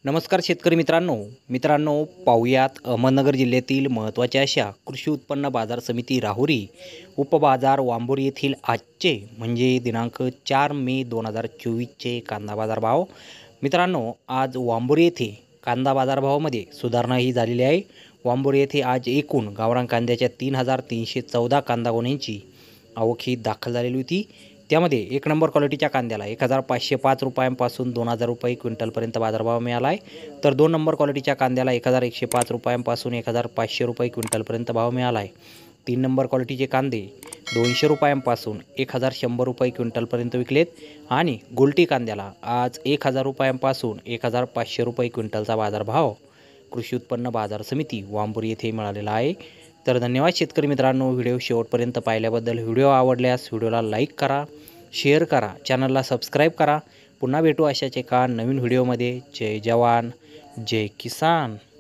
नमस्कार शेतकरी मित्रांनो पाहुयात अहमदनगर जिल्ह्यातील महत्त्वाच्या अशा कृषी उत्पन्न बाजार समिती राहुरी उपबाजार वांबूर येथील आजचे म्हणजे दिनांक 4 मे 2024चे कांदा बाजार भाव। मित्रांनो, आज वांबूर येथे कांदा बाजारभावामध्ये सुधारणा ही झालेली आहे। वांबूर येथे आज एकूण गावरान कांद्याच्या 3314 कांदा गोण्यांची आवक ही दाखल झालेली होती। त्यामध्ये एक नंबर क्वालिटीच्या कांद्याला 1505 रुपयांपासून 2000 रुपये क्विंटलपर्यंत बाजारभाव मिळाला आहे, तर 2 नंबर क्वालिटीच्या कांद्याला 1105 रुपयांपासून 1500 रुपये क्विंटलपर्यंत भाव मिळाला आहे। 3 नंबर क्वालिटीचे कांदे 200 रुपयांपासून 1100 रुपये क्विंटलपर्यंत विकलेत आणि गोल्टी कांद्याला आज 1000 रुपयांपासून 1500 रुपये क्विंटलचा बाजारभाव कृषी उत्पन्न बाजार समिती वांबूर येथे मिळालेला आहे। तर धन्यवाद शेतकरी मित्रांनो, व्हिडिओ शेवटपर्यंत पाहिल्याबद्दल। व्हिडिओ आवडल्यास व्हिडिओला लाईक करा, शेअर करा, चॅनलला सबस्क्राईब करा। पुन्हा भेटू अशाच एका नवीन व्हिडिओमध्ये। जय जवान जय किसान।